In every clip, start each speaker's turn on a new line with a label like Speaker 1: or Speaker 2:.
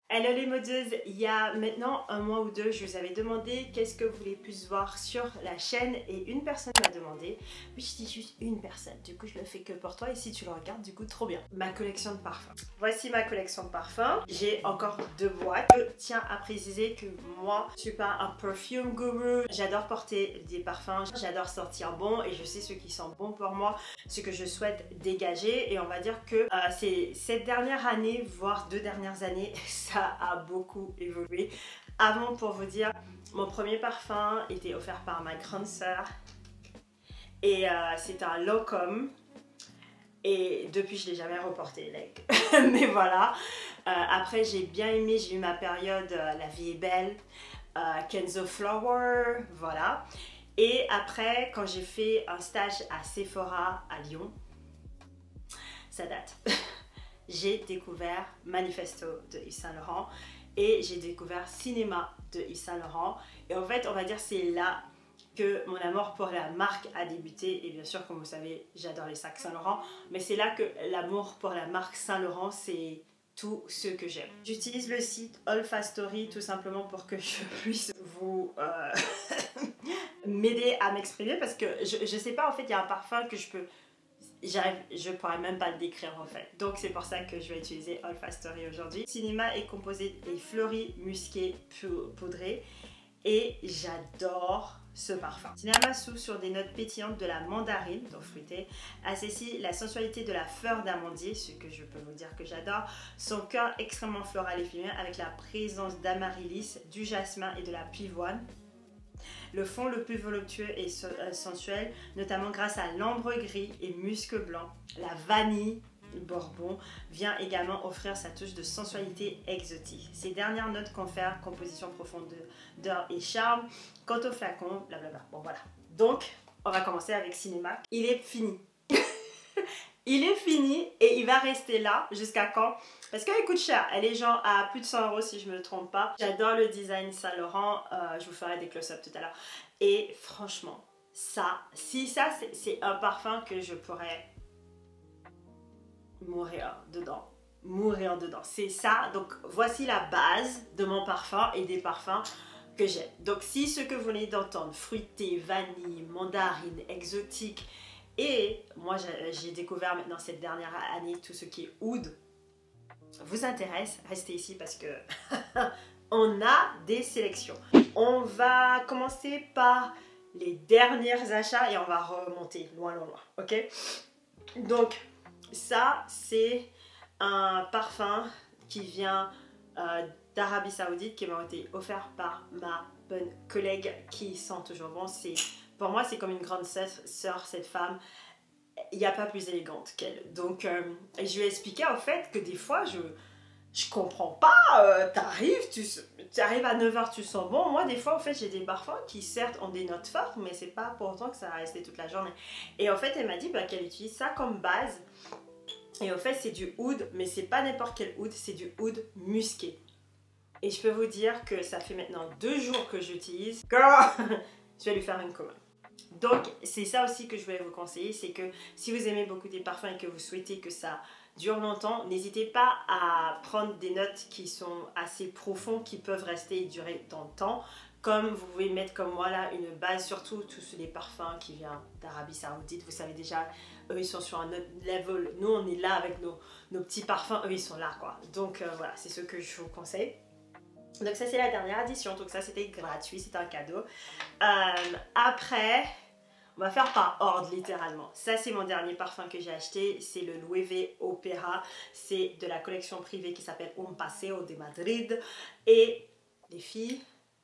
Speaker 1: Hello les modeuses, il y a maintenant un mois ou deux, je vous avais demandé qu'est-ce que vous voulez plus voir sur la chaîne et une personne m'a demandé, oui je dis juste une personne, du coup je le fais que pour toi et si tu le regardes du coup trop bien. Ma collection de parfums. Voici ma collection de parfums, j'ai encore 2 boîtes. Je tiens à préciser que moi je suis pas un perfume guru, j'adore porter des parfums, j'adore sentir bon et je sais ce qui sent bon pour moi, ce que je souhaite dégager et on va dire que c'est cette dernière année, voire 2 dernières années, ça a beaucoup évolué. Avant, pour vous dire, mon premier parfum était offert par ma grande sœur et c'est un Lancôme et depuis je l'ai jamais reporté like. Mais voilà, après j'ai bien aimé, j'ai eu ma période La vie est belle, Kenzo Flower, voilà. Et après quand j'ai fait un stage à Sephora à Lyon, ça date. J'ai découvert Manifesto de Yves Saint Laurent et j'ai découvert Cinéma de Yves Saint Laurent. Et en fait, on va dire c'est là que mon amour pour la marque a débuté. Et bien sûr, comme vous savez, j'adore les sacs Saint Laurent. Mais c'est là que l'amour pour la marque Saint Laurent, c'est tout ce que j'aime. J'utilise le site Olfastory tout simplement pour que je puisse vous m'aider à m'exprimer. Parce que je sais pas, en fait, il y a un parfum que je pourrais même pas le décrire en fait. Donc c'est pour ça que je vais utiliser Olfastory aujourd'hui. Cinéma est composé des fleuris musqués poudrés et j'adore ce parfum. Cinéma s'ouvre sur des notes pétillantes de la mandarine, donc fruitée, associe la sensualité de la fleur d'amandier, ce que je peux vous dire que j'adore, son cœur extrêmement floral et féminin avec la présence d'amaryllis, du jasmin et de la pivoine. Le fond le plus voluptueux et sensuel, notamment grâce à l'ambre gris et musc blanc. La vanille bourbon vient également offrir sa touche de sensualité exotique. Ces dernières notes confèrent composition profondeur et charme. Quant au flacon, blablabla. Bon voilà. Donc, on va commencer avec Cinéma. Il est fini. Il est fini et il va rester là jusqu'à quand? Parce qu'elle coûte cher, elle est genre à plus de 100 € si je ne me trompe pas. J'adore le design Saint Laurent, je vous ferai des close-up tout à l'heure. Et franchement, ça c'est un parfum que je pourrais mourir dedans. Mourir dedans, c'est ça. Donc voici la base de mon parfum et des parfums que j'aime. Donc si ce que vous venez d'entendre, fruité, vanille, mandarine, exotique, et moi j'ai découvert maintenant cette dernière année tout ce qui est oud, vous intéresse, restez ici parce que on a des sélections. On va commencer par les derniers achats et on va remonter loin, ok? Donc ça c'est un parfum qui vient d'Arabie Saoudite qui m'a été offert par ma bonne collègue qui sent toujours bon. Pour moi c'est comme une grande sœur cette femme. Il n'y a pas plus élégante qu'elle. Donc, je lui ai expliqué en fait que des fois, je comprends pas. T'arrives à 9 h, tu sens bon. Moi, des fois, en fait, j'ai des parfums qui certes ont des notes fortes, mais c'est pas pour autant que ça va rester toute la journée. Et en fait, elle m'a dit qu'elle utilise ça comme base. Et en fait, c'est du oud, mais c'est pas n'importe quel oud, c'est du oud musqué. Et je peux vous dire que ça fait maintenant 2 jours que j'utilise. Girl, je vais lui faire une commande. Donc c'est ça aussi que je voulais vous conseiller, c'est que si vous aimez beaucoup des parfums et que vous souhaitez que ça dure longtemps, n'hésitez pas à prendre des notes qui sont assez profondes, qui peuvent rester et durer dans le temps. Comme vous pouvez mettre comme moi là une base, surtout tous les parfums qui viennent d'Arabie Saoudite, vous savez déjà, eux ils sont sur un autre level, nous on est là avec nos petits parfums, eux ils sont là quoi. Donc voilà, c'est ce que je vous conseille. Donc ça c'est la dernière édition, donc ça c'était gratuit, c'était un cadeau. Après, on va faire par ordre littéralement. Ça c'est mon dernier parfum que j'ai acheté, c'est le Loewe Opera. C'est de la collection privée qui s'appelle Un Paseo de Madrid. Et les filles,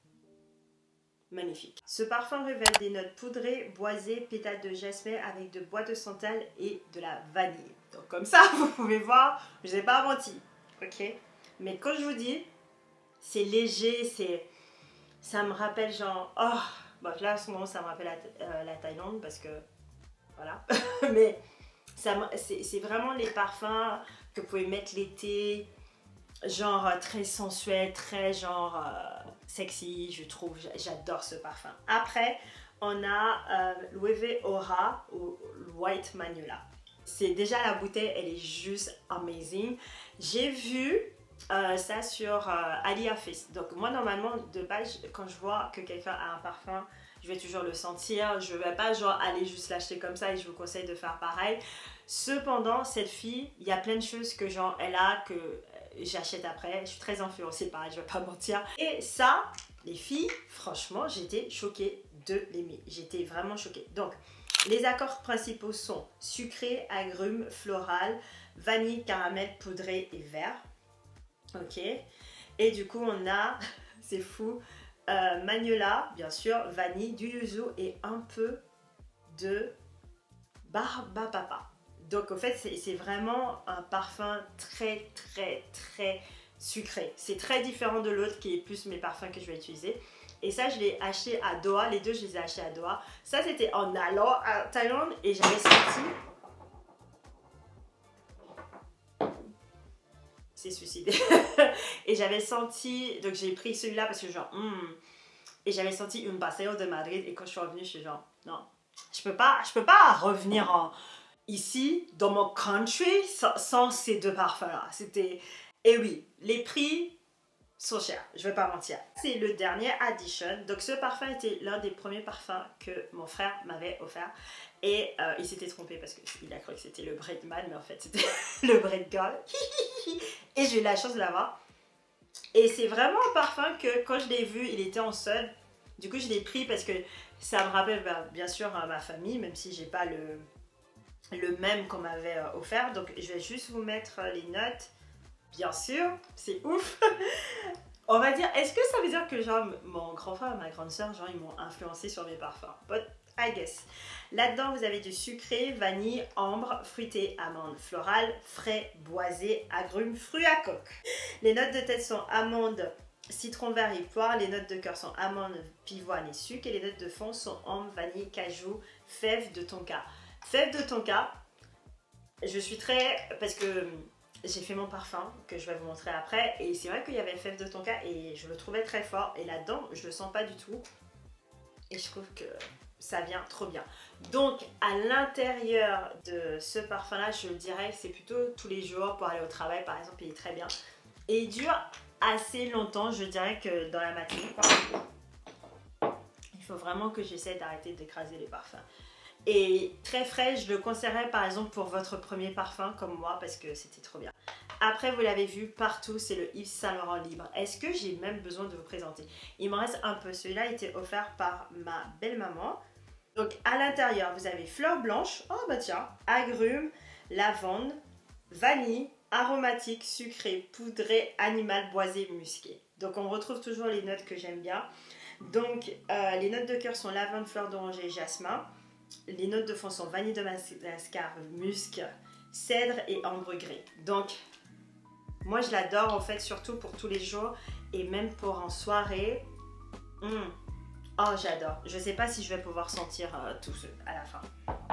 Speaker 1: magnifique. Ce parfum révèle des notes poudrées, boisées, pétales de jasmin avec de bois de santal et de la vanille. Donc comme ça vous pouvez voir, je n'ai pas menti, ok? Mais quand je vous dis, c'est léger, ça me rappelle genre, oh, bon, là à ce moment ça me rappelle la Thaïlande parce que, voilà, mais c'est vraiment les parfums que vous pouvez mettre l'été, genre très sensuel, très genre sexy, je trouve, j'adore ce parfum. Après, on a Loewe Aura ou White Magnolia. C'est déjà la bouteille, elle est juste amazing. J'ai vu ça sur AliFest. Donc moi normalement de base quand je vois que quelqu'un a un parfum, je vais toujours le sentir, je vais pas genre aller juste l'acheter comme ça et je vous conseille de faire pareil. Cependant cette fille, il y a plein de choses que genre elle a que j'achète après, je suis très influencée par elle, je vais pas mentir. Et ça, les filles, franchement j'étais choquée de l'aimer, j'étais vraiment choquée. Donc les accords principaux sont sucré, agrumes, floral, vanille, caramel, poudré et vert. Ok, et du coup on a, c'est fou, magnolia, bien sûr, vanille, du yuzu et un peu de barbapapa. Donc en fait c'est vraiment un parfum très sucré. C'est très différent de l'autre qui est plus mes parfums que je vais utiliser. Et ça je l'ai acheté à Doha, les deux je les ai achetés à Doha. Ça c'était en allant à Thaïlande et j'avais senti... suicidé. Et j'avais senti, donc j'ai pris celui-là parce que genre et j'avais senti une paseo de Madrid et quand je suis revenue je suis genre non, je peux pas revenir ici dans mon country sans ces deux parfums là. C'était, et oui, les prix sont chers, je vais pas mentir. C'est le dernier Addition. Donc ce parfum était l'un des premiers parfums que mon frère m'avait offert. Et il s'était trompé parce qu'il a cru que c'était le Breadman, mais en fait c'était le Bread Girl. Et j'ai eu la chance de l'avoir. Et c'est vraiment un parfum que quand je l'ai vu, il était en solde. Du coup je l'ai pris parce que ça me rappelle bien sûr ma famille, même si j'ai pas le même qu'on m'avait offert. Donc je vais juste vous mettre les notes. Bien sûr, c'est ouf. On va dire, est-ce que ça veut dire que genre mon grand frère et ma grande soeur, genre ils m'ont influencé sur mes parfums? But I guess. Là-dedans, vous avez du sucré, vanille, ambre, fruité, amande, floral, frais, boisé, agrumes, fruits à coque. Les notes de tête sont amande, citron vert et poire. Les notes de cœur sont amande, pivoine et sucre. Et les notes de fond sont ambre, vanille, cajou, fève de tonka. Fève de tonka, je suis très... parce que j'ai fait mon parfum que je vais vous montrer après et c'est vrai qu'il y avait fève de tonka et je le trouvais très fort et là-dedans je le sens pas du tout et je trouve que ça vient trop bien. Donc à l'intérieur de ce parfum là je dirais que c'est plutôt tous les jours pour aller au travail par exemple, il est très bien et il dure assez longtemps. Je dirais que dans la matinée il faut vraiment que j'essaie d'arrêter d'écraser les parfums. Et très frais, je le conseillerais par exemple pour votre premier parfum comme moi parce que c'était trop bien. Après vous l'avez vu partout, c'est le Yves Saint Laurent Libre. Est-ce que j'ai même besoin de vous présenter? Il m'en reste un peu, celui-là a été offert par ma belle-maman. Donc à l'intérieur vous avez fleurs blanches, oh bah tiens, agrumes, lavande, vanille, aromatique, sucré, poudré, animal, boisé, musqué. Donc on retrouve toujours les notes que j'aime bien. Donc les notes de cœur sont lavande, fleur d'oranger, jasmin. Les notes de fond sont vanille de Madagascar, musc, cèdre et ambre gris. Donc, moi je l'adore en fait, surtout pour tous les jours et même pour en soirée. Oh, j'adore. Je sais pas si je vais pouvoir sentir tous ceux à la fin.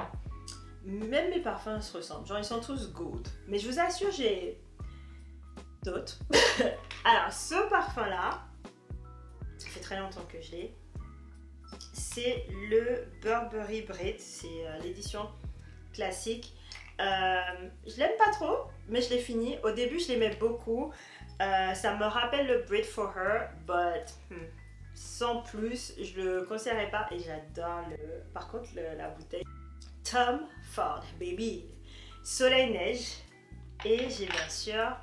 Speaker 1: Même mes parfums se ressemblent. Genre, ils sont tous good. Mais je vous assure, j'ai d'autres. Alors, ce parfum-là, ça fait très longtemps que je l'ai. C'est le Burberry Brit, c'est l'édition classique. Je l'aime pas trop, mais je l'ai fini. Au début, je l'aimais beaucoup. Ça me rappelle le Brit for Her, but sans plus, je le conseillerais pas. Et j'adore par contre la bouteille. Tom Ford, baby. Soleil neige. Et j'ai bien sûr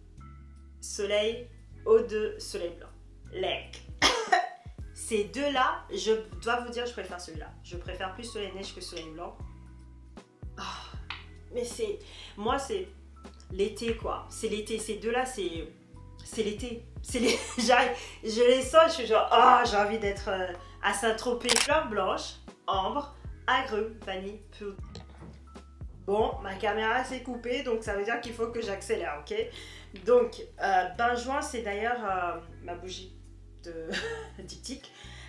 Speaker 1: Soleil O2 Soleil blanc. Lec. Ces deux-là, je dois vous dire, je préfère celui-là. Je préfère plus Soleil neige que Soleil blanc. Oh, mais c'est... Moi, c'est l'été, quoi. C'est l'été. Ces deux-là, c'est l'été. Je les sens, je suis genre... Oh, j'ai envie d'être à Saint-Tropez. Fleur blanche, ambre, agrumes, vanille, poudre. Bon, ma caméra s'est coupée, donc ça veut dire qu'il faut que j'accélère, ok? Donc, Benjoin, c'est d'ailleurs ma bougie de diptyque.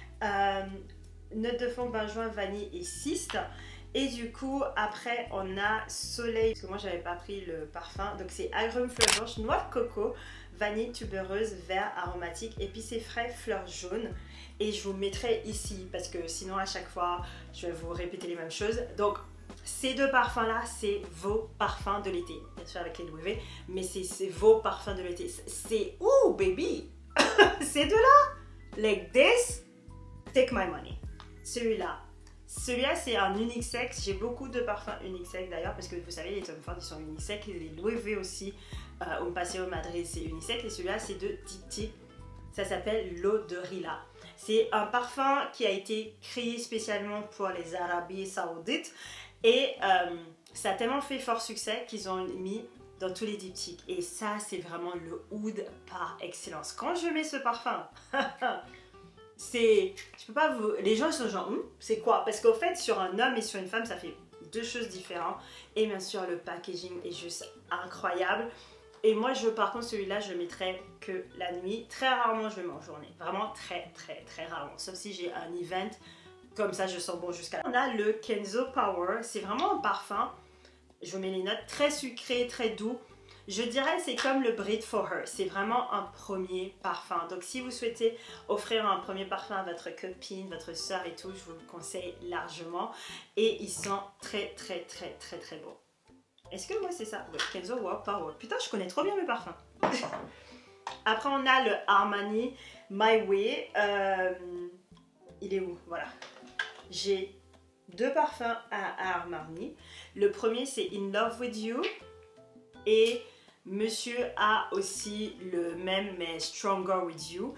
Speaker 1: Note de fond benjoin, vanille et cyste. Et du coup après on a soleil, parce que moi j'avais pas pris le parfum, donc c'est agrumes, fleurs blanches, noix de coco, vanille tubereuse, vert aromatique, épicé frais, fleurs jaunes. Et je vous mettrai ici parce que sinon à chaque fois je vais vous répéter les mêmes choses. Donc Ces deux parfums-là, c'est vos parfums de l'été. Bien sûr avec les W, mais c'est vos parfums de l'été. C'est ouh, baby! Ces deux-là, like this, take my money. Celui-là, c'est un unisex. J'ai beaucoup de parfums unisex d'ailleurs, parce que vous savez, les Tom Ford, ils sont unisex. Les Louis V aussi, au Paseo Madrid, c'est unisex. Et celui-là, c'est de Diptyque. Ça s'appelle l'eau de Rila. C'est un parfum qui a été créé spécialement pour les Arabies Saoudites. Et ça a tellement fait fort succès qu'ils ont mis dans tous les diptyques. Et ça, c'est vraiment le oud par excellence. Quand je mets ce parfum, c'est... Je peux pas vous... Les gens sont genre, c'est quoi? Parce qu'au fait, sur un homme et sur une femme, ça fait deux choses différentes. Et bien sûr, le packaging est juste incroyable. Et moi, par contre, celui-là, je le mettrai que la nuit. Très rarement, je le mets en journée. Vraiment très, très, très rarement. Sauf si j'ai un event. Comme ça, je sens bon jusqu'à là. On a le Kenzo Power. C'est vraiment un parfum. Je vous mets les notes. Très sucré, très doux. Je dirais c'est comme le Breathe for Her. C'est vraiment un premier parfum. Donc, si vous souhaitez offrir un premier parfum à votre copine, votre soeur et tout, je vous le conseille largement. Et il sent très, très, très, très, très bon. Est-ce que moi c'est ça? Ouais, Kenzo Wow Power. Putain, je connais trop bien mes parfums. Après, on a le Armani My Way. Il est où? Voilà. J'ai deux parfums à Armani. Le premier, c'est In Love With You. Et monsieur a aussi le même, mais Stronger With You.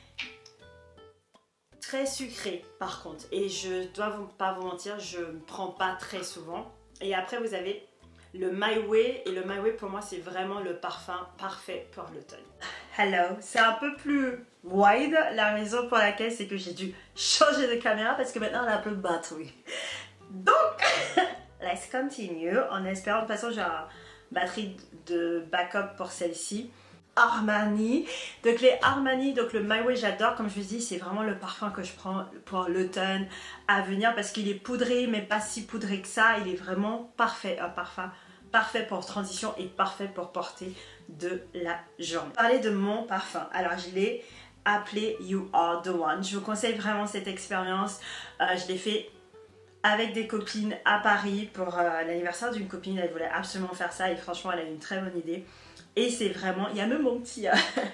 Speaker 1: Très sucré, par contre. Et je dois pas vous mentir, je ne prends pas très souvent. Et après, vous avez le My Way. Et le My Way, pour moi, c'est vraiment le parfum parfait pour l'automne. Hello, c'est un peu plus wide. La raison pour laquelle, c'est que j'ai dû changer de caméra parce que maintenant, on a un peu de batterie. Donc, let's continue. En espérant, de toute façon, j'ai une batterie de backup pour celle-ci. Armani. Donc les Armani, donc le My Way, j'adore. Comme je vous dis, c'est vraiment le parfum que je prends pour l'automne à venir parce qu'il est poudré, mais pas si poudré que ça. Il est vraiment parfait. Un parfum parfait pour transition et parfait pour porter de la journée. Parler de mon parfum. Alors, je l'ai appelé You Are The One. Je vous conseille vraiment cette expérience. Je l'ai fait avec des copines à Paris pour l'anniversaire d'une copine. Elle voulait absolument faire ça et franchement, elle a eu une très bonne idée. Et c'est vraiment... Il y a même mon petit,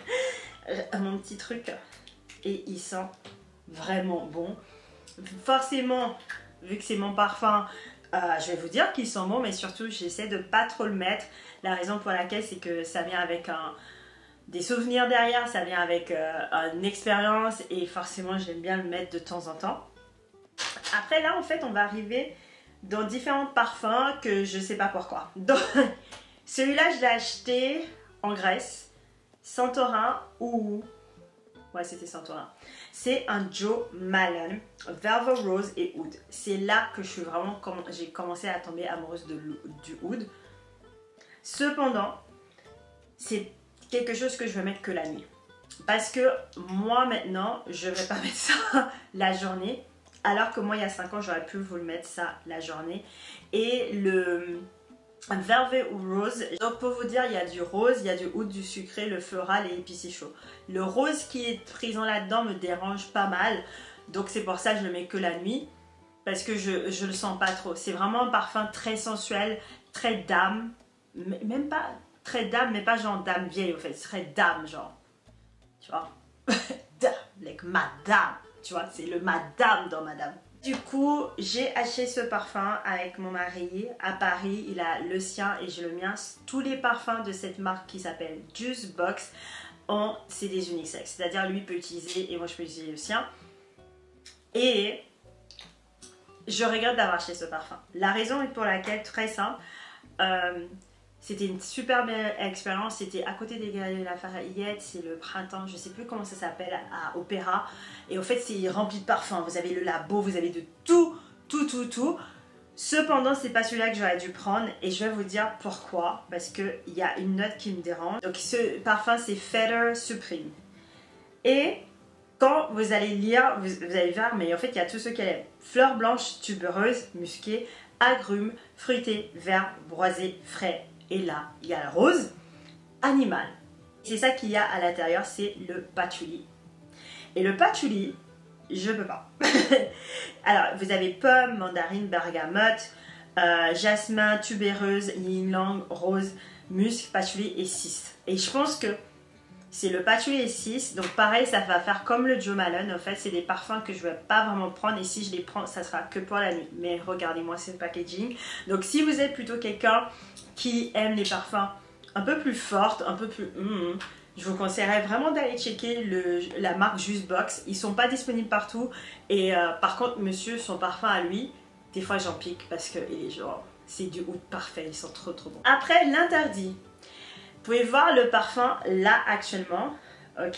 Speaker 1: mon petit truc. Et il sent vraiment bon. Forcément, vu que c'est mon parfum, je vais vous dire qu'il sent bon, mais surtout, j'essaie de pas trop le mettre. La raison pour laquelle, c'est que ça vient avec des souvenirs derrière, ça vient avec une expérience et forcément, j'aime bien le mettre de temps en temps. Après, là, en fait, on va arriver dans différents parfums que je sais pas pourquoi. Donc, celui-là, je l'ai acheté en Grèce, Santorin ou... Ouais, c'était Santorin. C'est un Jo Malone, Velvet Rose et Oud. C'est là que je suis vraiment... J'ai commencé à tomber amoureuse du Oud. Cependant, c'est quelque chose que je vais mettre que la nuit. Parce que moi, maintenant, je vais pas mettre ça la journée. Alors que moi, il y a 5 ans, j'aurais pu vous le mettre ça la journée. Et le Velvet ou Rose. Donc pour vous dire, il y a du rose, il y a du oud, du sucré, le floral et épicé chaud. Le rose qui est présent là-dedans me dérange pas mal. Donc c'est pour ça que je le mets que la nuit. Parce que je le sens pas trop. C'est vraiment un parfum très sensuel, très dame. Même pas très dame, mais pas genre dame vieille au fait. C'est très dame genre. Tu vois? Dame, like madame. Tu vois, c'est le madame dans madame. Du coup, j'ai acheté ce parfum avec mon mari à Paris. Il a le sien et j'ai le mien. Tous les parfums de cette marque qui s'appelle Juice Box, c'est des unisex. C'est-à-dire, lui peut utiliser et moi je peux utiliser le sien. Et je regrette d'avoir acheté ce parfum. La raison est pour laquelle, très simple, c'était une super belle expérience. C'était à côté des Galeries Lafayette, c'est le printemps, je sais plus comment ça s'appelle, à Opéra. Et au fait, c'est rempli de parfums. Vous avez le labo, vous avez de tout, tout, tout, tout. Cependant, c'est pas celui-là que j'aurais dû prendre. Et je vais vous dire pourquoi. Parce qu'il y a une note qui me dérange. Donc, ce parfum, c'est Feather Supreme. Et quand vous allez lire, vous allez voir, mais en fait, il y a tout ce qu'elle aime. Fleurs blanches, tubereuses, musquées, agrumes, fruités, vert, boisé, frais. Et là, il y a le rose, animal. C'est ça qu'il y a à l'intérieur, c'est le patchouli. Et le patchouli, je peux pas. Alors, vous avez pomme, mandarine, bergamote, jasmin, tubéreuse, ylang, rose, musc, patchouli et 6. Et je pense que c'est le patchouli et 6. Donc pareil, ça va faire comme le Jo Malone. En fait, c'est des parfums que je ne vais pas vraiment prendre. Et si je les prends, ça sera que pour la nuit. Mais regardez-moi ce packaging. Donc si vous êtes plutôt quelqu'un qui aime les parfums un peu plus fortes, un peu plus... je vous conseillerais vraiment d'aller checker la marque Just Box. Ils sont pas disponibles partout. Et par contre, monsieur, son parfum à lui, des fois j'en pique parce que genre, c'est du oud parfait. Ils sont trop bons. Après, l'interdit. Vous pouvez voir le parfum là actuellement. Ok.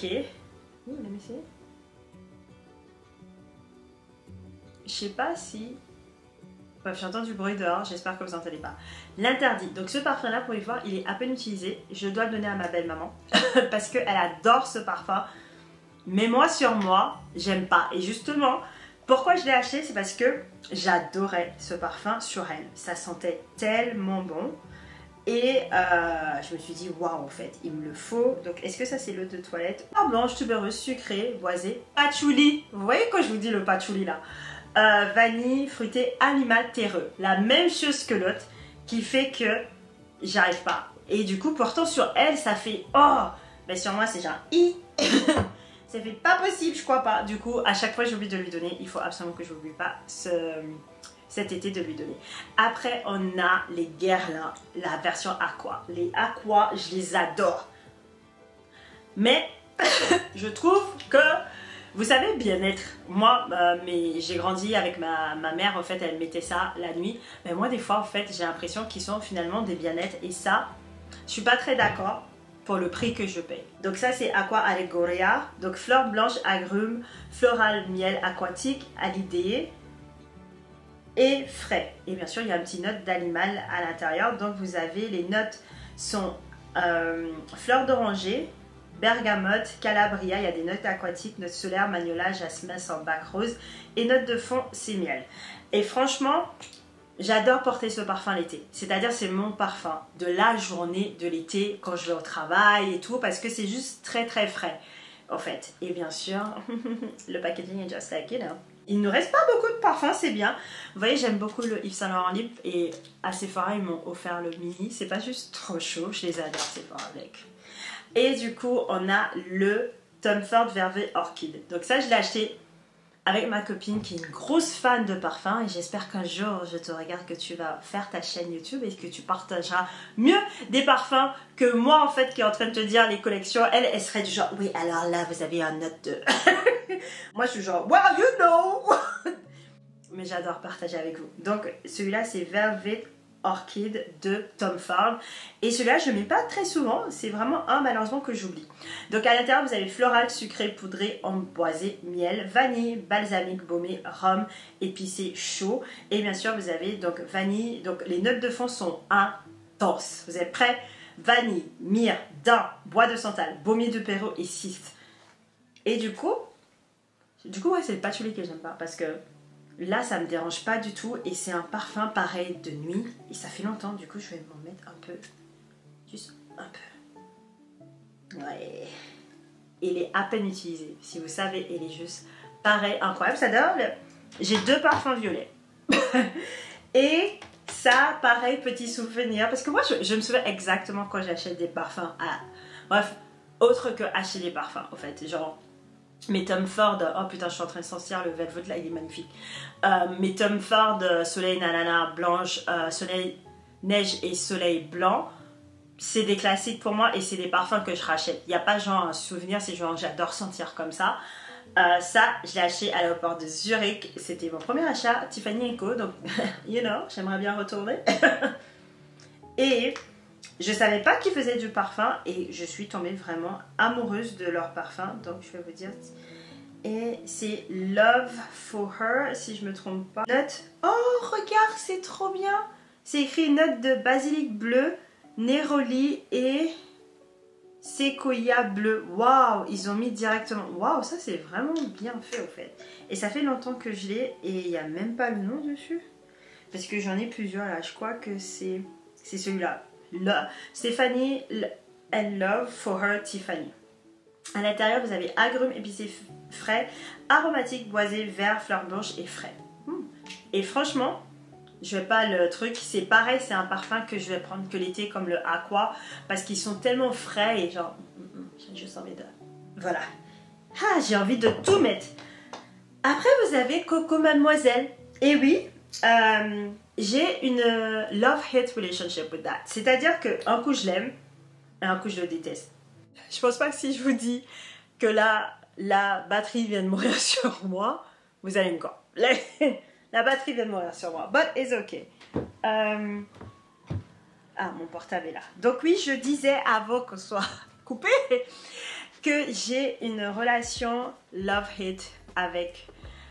Speaker 1: Je sais pas si... Bref, j'entends du bruit dehors, j'espère que vous n'entendez pas. L'interdit. Donc ce parfum là, vous pouvez voir, il est à peine utilisé. Je dois le donner à ma belle maman parce qu'elle adore ce parfum. Mais moi sur moi, j'aime pas. Et justement, pourquoi je l'ai acheté, c'est parce que j'adorais ce parfum sur elle. Ça sentait tellement bon. Et je me suis dit, waouh, en fait, il me le faut. Donc, est-ce que ça, c'est l'eau de toilette? Ah, blanche, tubéreuse, sucrée, boisée, patchouli. Vous voyez quand je vous dis le patchouli là? Vanille, fruité, animal, terreux. La même chose que l'autre qui fait que j'arrive pas. Et du coup, pourtant, sur elle, ça fait oh! Mais sur moi, c'est genre i. Ça fait pas possible, je crois pas. Du coup, à chaque fois, j'oublie de lui donner. Il faut absolument que je n'oublie pas cet été de lui donner. Après, on a les Guerlain, la version Aqua. Les Aqua, je les adore. Mais je trouve que, vous savez, bien-être. Moi, j'ai grandi avec ma mère, en fait, elle mettait ça la nuit. Mais moi, des fois, en fait, j'ai l'impression qu'ils sont finalement des bien-être. Et ça, je suis pas très d'accord pour le prix que je paye. Donc ça, c'est Aqua Allegoria. Donc fleurs blanches, agrumes, floral, miel aquatique, alidée et frais. Et bien sûr, il y a un petit note d'animal à l'intérieur. Donc vous avez, les notes sont fleurs d'oranger, bergamote, calabria, il y a des notes aquatiques, notes solaires, magnolia, jasmin, sambac, rose. Et notes de fond, c'est miel. Et franchement, j'adore porter ce parfum l'été. C'est-à-dire, c'est mon parfum de la journée de l'été, quand je vais au travail et tout, parce que c'est juste très frais, en fait. Et bien sûr, le packaging est just like it, hein. Il ne reste pas beaucoup de parfums, c'est bien. Vous voyez, j'aime beaucoup le Yves Saint Laurent Lip et à Sephora, ils m'ont offert le mini. C'est pas juste trop chaud, je les adore Sephora avec. Et du coup, on a le Tom Ford Vervé Orchid. Donc ça, je l'ai acheté avec ma copine qui est une grosse fan de parfums et j'espère qu'un jour je te regarde, que tu vas faire ta chaîne YouTube et que tu partageras mieux des parfums que moi en fait qui est en train de te dire les collections. Elle serait du genre oui alors là vous avez un note de... Moi je suis genre well you know. Mais j'adore partager avec vous. Donc celui-là c'est Velvet Orchid de Tom Ford et celui-là je ne mets pas très souvent, c'est vraiment un malheureusement que j'oublie. Donc à l'intérieur vous avez floral, sucré, poudré, emboisé, miel, vanille, balsamique, baumé, rhum, épicé, chaud et bien sûr vous avez donc vanille, donc les notes de fond sont intenses. Vous êtes prêts? Vanille, myrrhe, daim, bois de santal, baumier de Pérou et cyste. Et du coup ouais, c'est le patchouli que j'aime pas parce que là, ça me dérange pas du tout et c'est un parfum pareil de nuit et ça fait longtemps, du coup je vais m'en mettre un peu, juste un peu. Ouais. Il est à peine utilisé, si vous savez, il est juste pareil, incroyable, ça donne. J'ai deux parfums violets et ça, pareil, petit souvenir parce que moi je me souviens exactement quand j'achète des parfums bref, autre que acheter des parfums en fait, genre mes Tom Ford, oh putain je suis en train de sentir le Velvet là, il est magnifique. Mes Tom Ford, soleil nanana blanche, soleil neige et soleil blanc, c'est des classiques pour moi et c'est des parfums que je rachète. Il n'y a pas genre un souvenir, c'est genre j'adore sentir comme ça. Ça, je l'ai acheté à l'aéroport de Zurich, c'était mon premier achat, Tiffany & Co, donc you know, j'aimerais bien retourner. Et je savais pas qu'ils faisaient du parfum et je suis tombée vraiment amoureuse de leur parfum. Donc je vais vous dire. Et c'est Love for Her si je me trompe pas. Note. Oh regarde, c'est trop bien. C'est écrit note de basilic bleu, néroli et séquoia bleu. Waouh, ils ont mis directement. Waouh, ça c'est vraiment bien fait au fait. Et ça fait longtemps que je l'ai et il n'y a même pas le nom dessus. Parce que j'en ai plusieurs là. Je crois que c'est celui-là. Stéphanie and Love for Her Tiffany. À l'intérieur, vous avez agrumes épicés frais, aromatiques, boisés, vert, fleurs blanches et frais. Et franchement, Je vais pas le truc. C'est pareil, c'est un parfum que je vais prendre que l'été, comme le Aqua, parce qu'ils sont tellement frais et genre, j'ai juste envie de... Voilà. Ah, j'ai envie de tout mettre. Après, vous avez Coco Mademoiselle. Et oui, j'ai une love-hate relationship with that. C'est-à-dire qu'un coup, je l'aime et un coup, je le déteste. Je pense pas que si je vous dis que la batterie vient de mourir sur moi, vous allez me croire. La batterie vient de mourir sur moi. But it's okay. Ah, mon portable est là. Donc oui, je disais avant qu'on soit coupé que j'ai une relation love-hate avec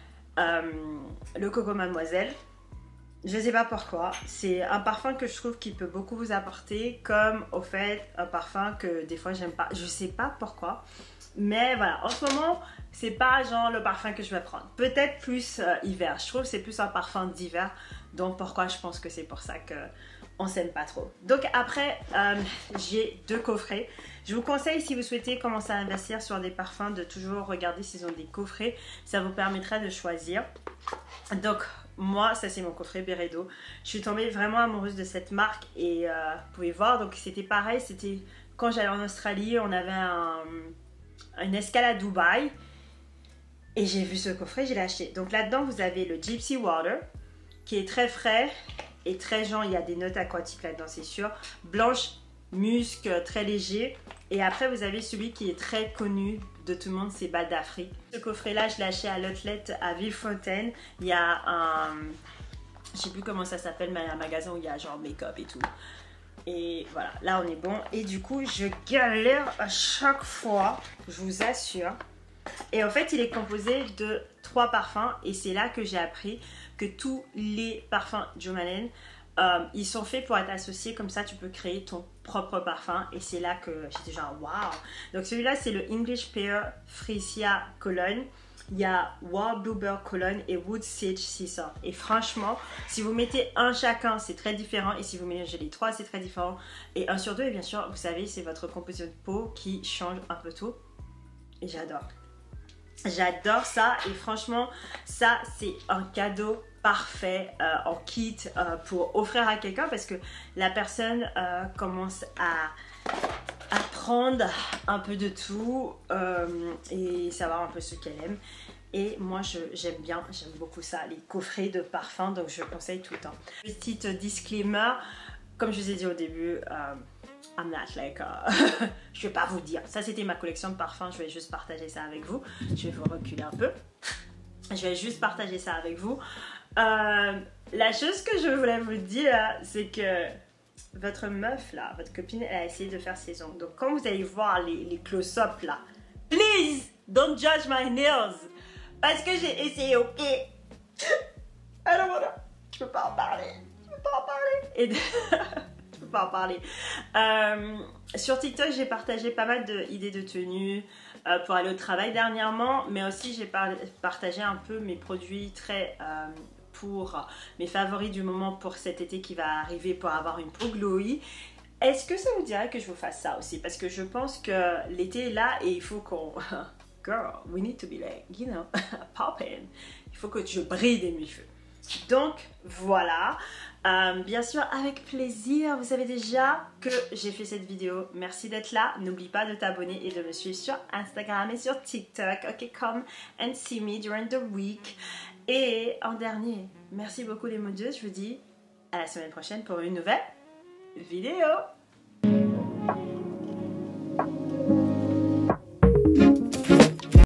Speaker 1: le Coco Mademoiselle. Je ne sais pas pourquoi. C'est un parfum que je trouve qui peut beaucoup vous apporter, comme au fait un parfum que des fois j'aime pas. Je ne sais pas pourquoi. Mais voilà, en ce moment, c'est pas genre le parfum que je vais prendre. Peut-être plus hiver. Je trouve que c'est plus un parfum d'hiver. Donc pourquoi je pense que c'est pour ça que on s'aime pas trop. Donc après, j'ai 2 coffrets. Je vous conseille, si vous souhaitez commencer à investir sur des parfums, de toujours regarder s'ils ont des coffrets. Ça vous permettra de choisir. Donc moi, ça c'est mon coffret Byredo. Je suis tombée vraiment amoureuse de cette marque et vous pouvez voir, donc c'était pareil. C'était quand j'allais en Australie, on avait une escale à Dubaï et j'ai vu ce coffret, je l'ai acheté. Donc là-dedans, vous avez le Gypsy Water qui est très frais et très genre, il y a des notes aquatiques là-dedans, c'est sûr. Blanche, musc, très léger. Et après, vous avez celui qui est très connu de tout le monde, c'est Bad d'Afrique. Ce coffret-là, je l'ai acheté à l'outlet à Villefontaine. Il y a un... je sais plus comment ça s'appelle, mais un magasin où il y a genre make-up et tout. Et voilà, là on est bon. Et du coup, je galère à chaque fois, je vous assure. Et en fait, il est composé de 3 parfums. Et c'est là que j'ai appris que tous les parfums Jo Malone, ils sont faits pour être associés. Comme ça, tu peux créer ton propre parfum. Et c'est là que j'étais genre, waouh! Donc celui-là, c'est le English Pear Freesia Cologne. Il y a Wild Bluebird Cologne et Wood Sage Sea Salt. Et franchement, si vous mettez un chacun, c'est très différent. Et si vous mélangez les 3, c'est très différent. Et 1 sur 2, et bien sûr, vous savez, c'est votre composition de peau qui change un peu tout. Et j'adore. J'adore ça. Et franchement, ça, c'est un cadeau parfait en kit pour offrir à quelqu'un. Parce que la personne commence à prendre un peu de tout et savoir un peu ce qu'elle aime. Et moi j'aime bien, j'aime beaucoup ça, les coffrets de parfums, donc je conseille tout le temps. Petite disclaimer, comme je vous ai dit au début, I'm not like je vais pas vous dire, ça c'était ma collection de parfums, je vais juste partager ça avec vous. Je vais vous reculer un peu, je vais juste partager ça avec vous. La chose que je voulais vous dire, c'est que votre meuf là, votre copine, elle a essayé de faire ses ongles. Donc quand vous allez voir les close-up là, please don't judge my nails. Parce que j'ai essayé, ok. Alors voilà, je peux pas en parler. Je peux pas en parler. Et je peux pas en parler. Sur TikTok, j'ai partagé pas mal d'idées de tenues pour aller au travail dernièrement. Mais aussi, j'ai partagé un peu mes produits très... pour mes favoris du moment pour cet été qui va arriver pour avoir une peau glowy. Est-ce que ça vous dirait que je vous fasse ça aussi? Parce que je pense que l'été est là et il faut qu'on... Girl, we need to be like, you know, poppin'. Il faut que je brille de mes cheveux. Donc, voilà. Bien sûr, avec plaisir. Vous savez déjà que j'ai fait cette vidéo. Merci d'être là. N'oublie pas de t'abonner et de me suivre sur Instagram et sur TikTok. Ok, come and see me during the week. Et en dernier, merci beaucoup les modeuses. Je vous dis à la semaine prochaine pour une nouvelle vidéo.